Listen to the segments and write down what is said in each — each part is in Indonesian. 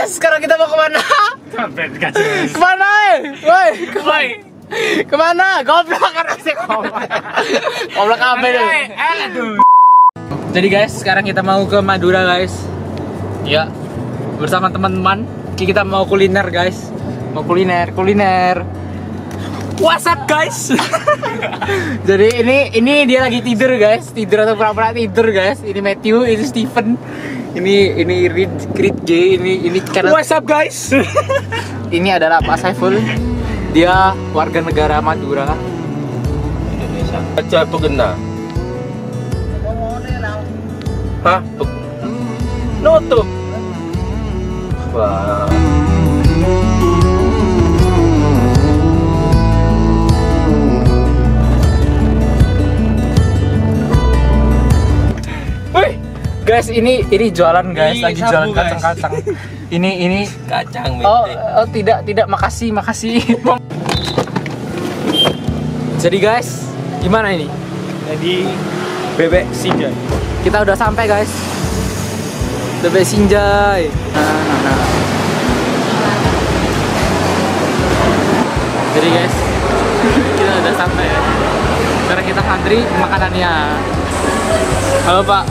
guys, sekarang kita mau kemana? Kemana? Woi, kemana? Goblok karena sih goblok apa nih? Jadi guys, sekarang kita mau ke Madura guys. Ya, bersama teman-teman. Kita mau kuliner guys. Mau kuliner. What's up guys? Jadi ini dia lagi tidur guys, tidur atau pura-pura tidur guys. Ini Matthew, ini Steven, ini Reed J, ini karena What's up guys? Ini adalah Pak Saiful. Dia warga negara Madura. Indonesia. Baca pegena. Hah? Nutup. Wah. Guys, ini jualan guys, lagi jualan kacang-kacang. Ini Kacang. Oh tidak, makasih. Jadi guys, gimana ini? Jadi bebek sinjai. Kita udah sampai guys. Bebek sinjai. Nah. Jadi guys, kita udah sampai ya. Sekarang kita antri makanannya. Halo Pak.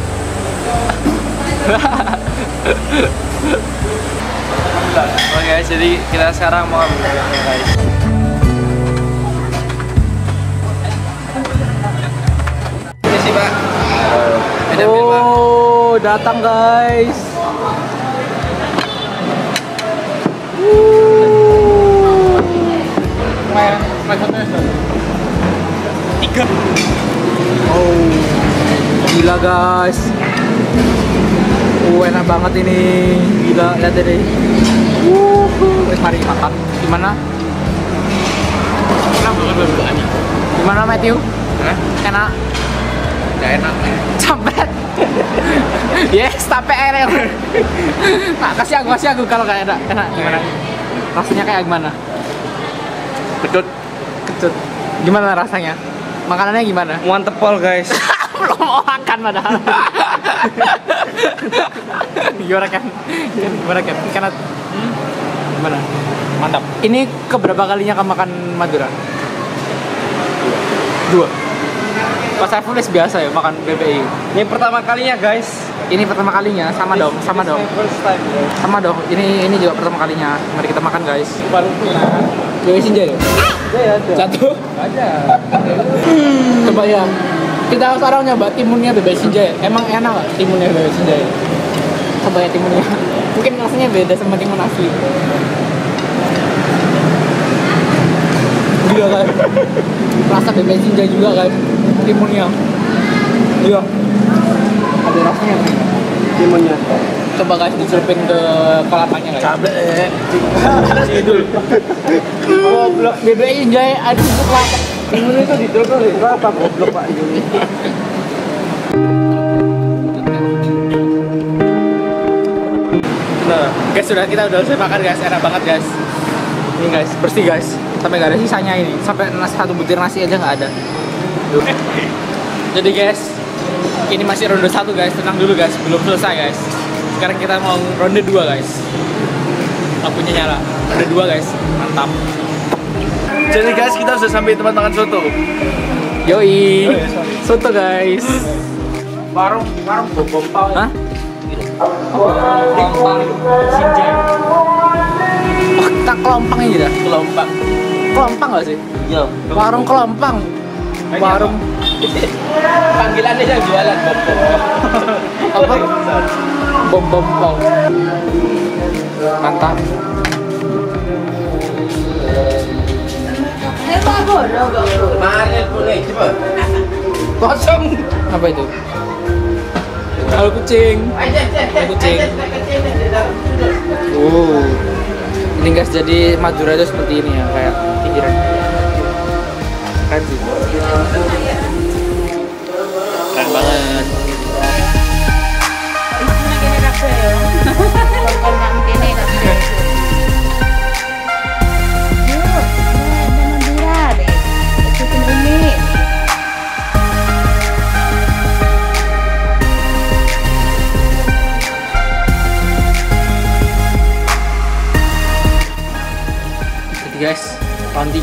Oh guys, jadi kita sekarang mau ambil bebeknya guys. Ini sih Pak. Oh, datang guys. Tiga. Oh, gila guys. Enak banget ini. Gila, lihat deh. Mari makan. Gimana? Gimana Matthew? Enak? Gak enak. Campet. Yes, tape air. Nah, kasih aku kalau gak enak. Enak gimana? Rasanya kayak gimana? Kecut. Gimana rasanya? Makanannya gimana? Mantep pol guys. Belum mau makan padahal. Gimana kan? Karena gimana? Mantap. Ini keberapa kalinya kamu makan Madura? Dua. Pas saya full biasa ya makan BBI. Ini pertama kalinya guys. Ini pertama kalinya, sama dong. First time guys. Sama dong. Ini juga pertama kalinya. Mari kita makan guys. Baru pulang. BBI Sinjai ya? Satu. Aja. Coba ya. Kita sekarang nyoba timunnya BBI Sinjai. Emang enak gak timunnya BBI Sinjai? Coba ya timunnya. Mungkin rasanya beda sama timun asli. Gila kan? Rasa BBI Sinjai juga kan? Timunnya. Iya. Ada rasanya kan? Timunnya. Coba guys dicelupin ke kelapanya guys. Cabe. Sidul. Goblok BBI Sinjai ada di kelapa. Timun itu ditelur dari kelapa goblok Pak ini. Nah, guys kita udah selesai makan guys, enak banget guys. Ini guys, bersih guys. Sampai gak ada sisanya ini. Sampai satu butir nasi aja nggak ada. Duh. Jadi guys, ini masih ronde 1 guys. Tenang dulu guys, belum selesai guys. Sekarang kita mau ronde 2 guys. Lampunya nyala. Ronde 2 guys, mantap. Jadi guys, kita sudah sampai tempat makan soto. Yoi, soto guys. Warung bom pau. Hah? Kelompang Sinjai. Oh, kita kelompang ini dah. Kelompang gak sih? Iya. Warung kelompang. Warung. Panggilannya yang jualan Apa? Bom pau. Mantap. Kemarin boleh coba. Kosong. Apa itu? Halo kucing. Ini guys, jadi Madura itu seperti ini ya, kayak pinggiran. Keren sih. Keren banget.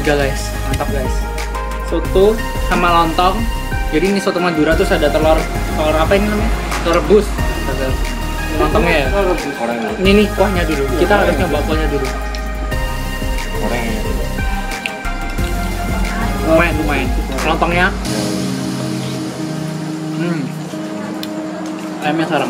3 guys, mantap guys. Soto sama lontong. Jadi ini soto Madura terus ada telur apa ini namanya? Telur rebus. Lontongnya ya. Ini nih kuahnya dulu. Kita harus nyoba kuahnya dulu. Lumayan. Lontongnya. Ayamnya sarang.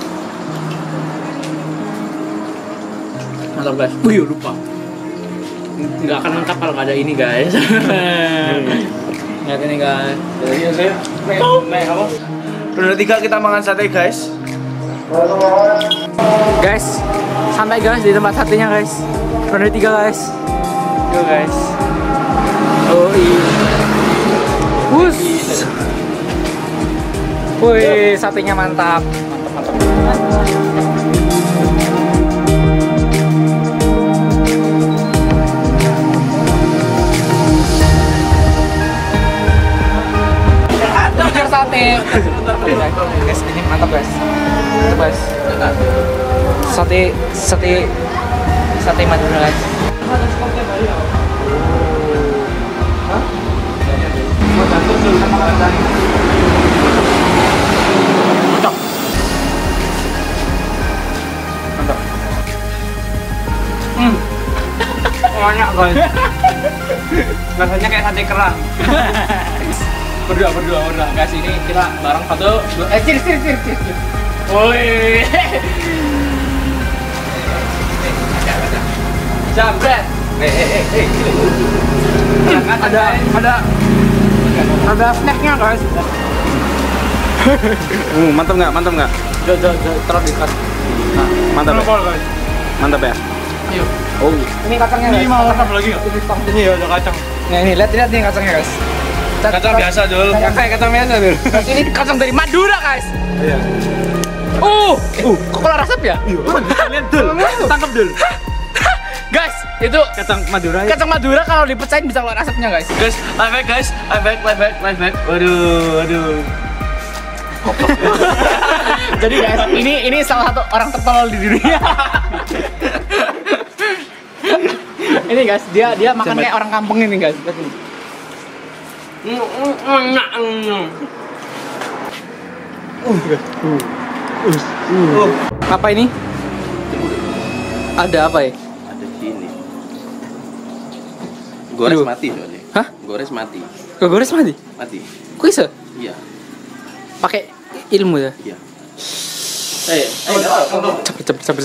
Mantap guys. Wih, lupa. Nggak akan lengkap kalau nggak ada ini guys. Lihat ini guys. Iya saya. Apa? Ronde 3 kita makan sate guys. Guys, sampai guys di tempat satenya guys. Ronde 3 guys. Yo guys. Oh iya. Wus. Wih, satenya mantap. Mantap. Sate. Guys, ini mantap guys. Mantap guys. Sate Madura guys. Mantap. Banyak guys. Rasanya kayak sate kerang. berdua guys, ini kita bareng 1, 2 cheers. Woi. Jambret. Ada snacknya guys. Mantap nggak? Terus dikat. Nah, mantap ya? Guys. Mantap ya? Ayo. Oh. Ini kacangnya guys. Ini mau tambah lagi nggak? Ini ada kacang. Nah ini lihat nih kacangnya guys. Kacang biasa dul. Kayak kacang biasa dul. Ini kacang dari Madura guys. Iya. Kok keluar asap ya? Iya. Lihat dul. Tangkap dul. Guys, itu Kacang Madura. kacang Madura kalau dipecahin bisa keluar asapnya guys. Guys, live back. Waduh. Jadi guys, ini salah satu orang tertolol di dunia. Ini guys, dia makan kayak orang kampung ini guys. Apa ini? Ada apa ya? Ada sini. Gores Aduh. mati soalnya. Hah? Gores mati. Gores mati? Mati. Kok bisa? Iya. Pakai ilmu ya? Iya. Sabar.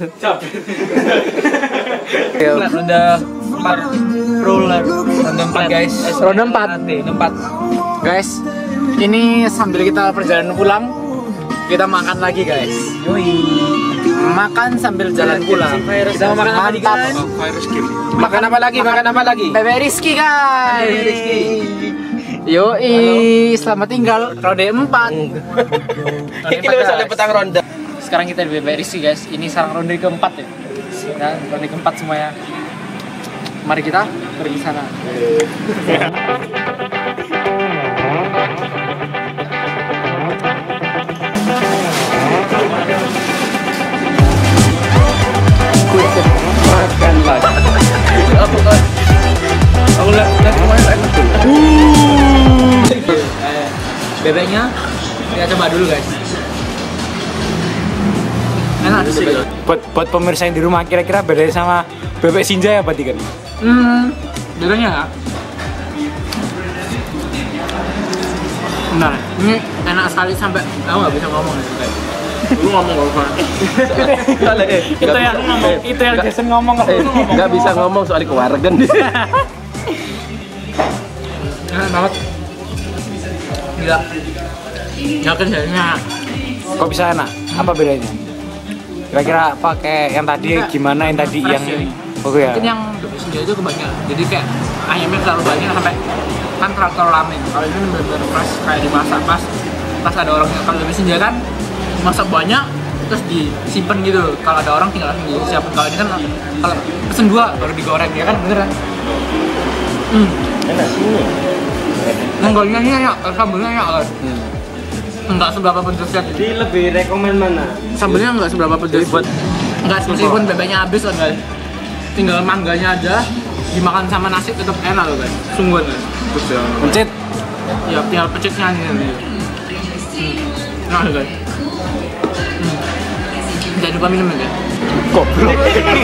Ronde 4 roller. Ronde 4 guys. Ronde 4. Guys, ini sambil kita perjalanan pulang, kita makan lagi guys. Makan sambil jalan pulang. Kita mau makan apa lagi, Mantap. guys? Makan apa lagi? Bebek Rizky guys. Bebek Rizky. Yoi, selamat tinggal ronde 4. Kita bisa dapat ronde. Sekarang kita di Bebek Rizky guys. Ini sekarang ronde keempat ya. Nah, ronde keempat semuanya. Mari kita pergi sana. Makan lagi. Apa kan? Aku lihat kemarin enak tuh. Bebeknya kita coba dulu guys. Enak sih. Buat pemirsa yang di rumah, kira-kira bedanya sama bebek Sinjai apa tiga? Bedanya ya. Benar. Ini enak sekali sampai aku nggak bisa ngomong ya guys. Lu ngomong gak usah. Itu yang Jason ngomong kok. Nggak bisa ngomong soal kewargan. Enak banget. Gila. Yakin jadinya. Kok bisa enak? Apa bedanya? Kira-kira apa kayak yang tadi gimana yang tadi Fresh yang ya. oke ya? Mungkin yang bebek sendiri itu kebanyakan. Jadi kayak ayamnya terlalu banyak sampai kan terlalu lama. Kalau ini benar-benar fresh kayak dimasak pas ada orangnya. Kalau bebek sendiri kan masak banyak terus disimpan gitu. Kalau ada orang tinggal langsung disiapin. Kalau ini kan kalau pesen 2 baru digoreng ya kan beneran. Enak sih. Menggolnya enak, sambelnya enak kan. Enggak seberapa pedesnya. Jadi lebih rekomen mana? Sambelnya enggak seberapa pedes. Buat Enggak meskipun bebeknya habis kan guys. Tinggal mangganya aja. dimakan sama nasi tetap enak loh guys. Sungguh guys. Pencet. Ya tinggal pecetnya nih nanti. Enak guys. Jangan lupa minum ya guys. Goblok.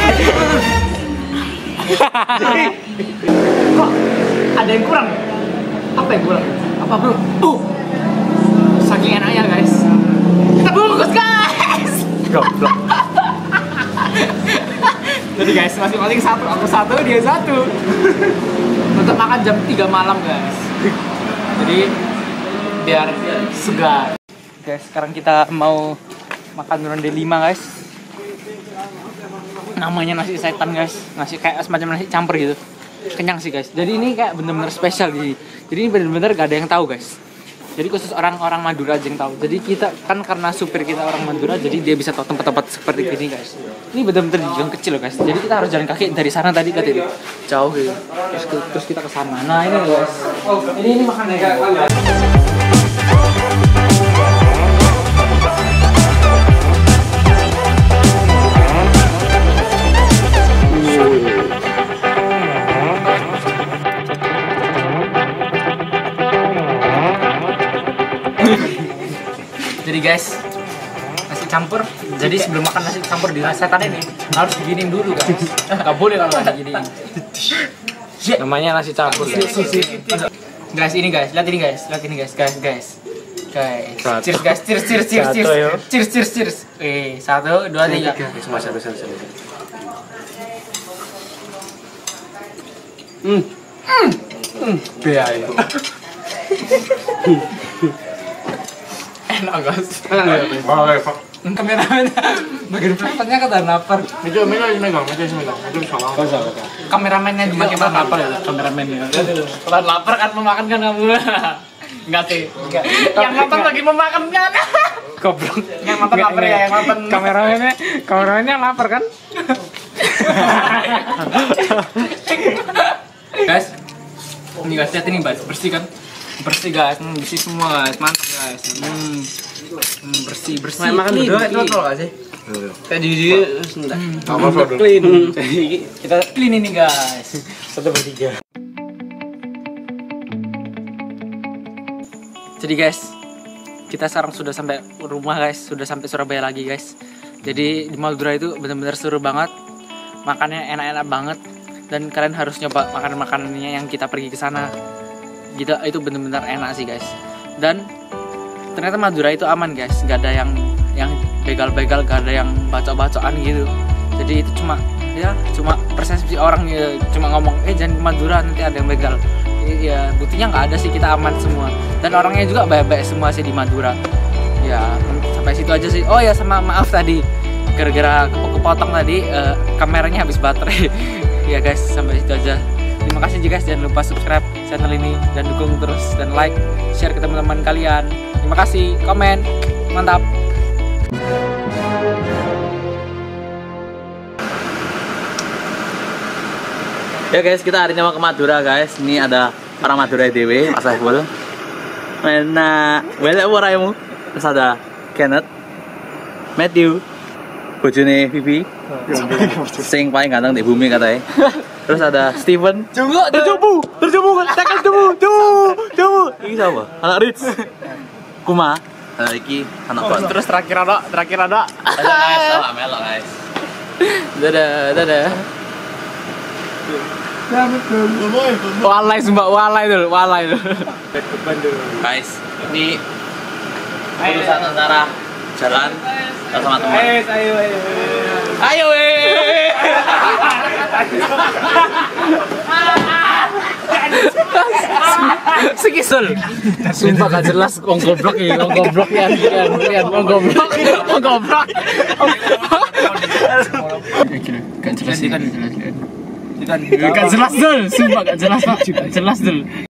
Kok ada yang kurang? Apa yang kurang? Apa bro? Saking enaknya guys. Kita bungkus guys. Goblok. Jadi guys, masing-masing satu, aku satu, dia satu. Untuk makan jam 3 malam guys. Jadi biar segar. Guys, sekarang kita mau makan ronde 5 guys. Namanya nasi setan guys. Nasi kayak semacam nasi campur gitu. Kenyang sih guys. Jadi ini kayak bener-bener spesial jadi ini bener-bener gak ada yang tahu guys. Jadi khusus orang-orang Madura aja yang tahu. Jadi kita kan karena supir kita orang Madura, jadi dia bisa tahu tempat-tempat seperti ini guys. Ini benar-benar di gang kecil loh guys. Jadi kita harus jalan kaki dari sana tadi ke sini. Jauh gitu. Terus kita ke sana. Nah ini guys. Ini makannya guys. Jadi guys, nasi campur. Jadi sebelum makan nasi campur di nasi setan ini harus diginiin dulu guys. Gak boleh kalau nggak diginiin. Namanya nasi campur. Guys ini guys, lihat ini guys, guys. Cheers guys, cheers. Cheers. 1, 2, 3. Cuma satu. Bea itu. Enak guys. Boleh, Kameramen bagian pelatannya kata lapar. Itu megang. Itu sama. Kameramennya juga kayak lapar ya, kameramennya. Kalau lapar kan memakan kan kamu. Enggak sih. Yang nonton lagi memakan kan. Goblok. Yang nonton lapar ya, yang nonton. Kameramennya lapar kan? Guys, ini guys, lihat ini guys, bersih kan? Bersih guys, bersih semua guys, mantap guys. Bersih. Makan berdua itu tol gak sih? Kayak di sebentar. Clean. Kita clean ini guys. 1/3. Jadi guys, kita sekarang sudah sampai rumah guys, sudah sampai Surabaya lagi guys. Jadi di Madura itu benar-benar seru banget, makannya enak-enak banget, dan kalian harus nyoba makanannya yang kita pergi ke sana. Gitu, itu benar-benar enak sih guys. Dan ternyata Madura itu aman guys, nggak ada yang begal-begal, nggak ada yang bacok-bacokan gitu. Jadi itu cuma persepsi orang ya, cuma ngomong jangan ke Madura nanti ada yang begal. Ya buktinya nggak ada sih, kita aman semua, dan orangnya juga baik-baik semua sih di Madura. Ya sampai situ aja sih. Oh ya, sama maaf tadi gara-gara kepotong tadi kameranya habis baterai. Ya guys, sampai situ aja. Terima kasih guys, jangan lupa subscribe channel ini dan dukung terus, dan like, share ke teman-teman kalian. Terima kasih, komen, mantap. Ya guys, kita hari ini mau ke Madura guys. Ini ada orang Madura DW, Mas Saiful. Mana? Welek orangmu. Terus ada Kenneth, Matthew, bojone Vivi, sing paling ganteng di bumi katanya. Terus ada Steven. Terjumbu. Ini siapa? Anak Rich. Kuma. Nah, iki anak Bang. Terus terakhir ada. Guys, sama melok guys. Dadah. Walai sumpah, walai tuh. Guys, ini urusan antara jalan sama teman. Ayo. Sekisul. Sumpah gak jelas, wong goblok ya, wong goblok. Gak jelas dul, sumpah gak jelas Pak, gak jelas dul.